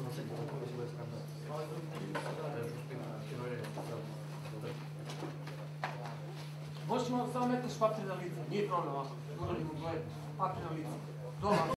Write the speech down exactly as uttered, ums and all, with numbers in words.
Možeš malo samo metneš papir na lice, nije problem ovako. Papir na lice. Doma.